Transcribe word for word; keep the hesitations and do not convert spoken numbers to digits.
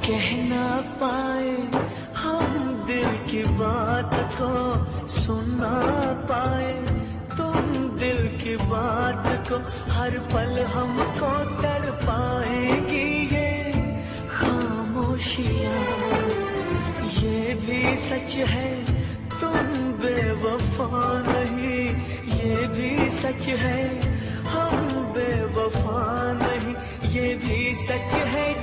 कह ना पाए हम दिल की बात को सुन ना पाए तुम दिल की बात को हर पल हमको तड़पाएंगी ये खामोशियाँ। ये भी सच है तुम बेवफा नहीं, ये भी सच है हम बेवफा नहीं, ये भी सच है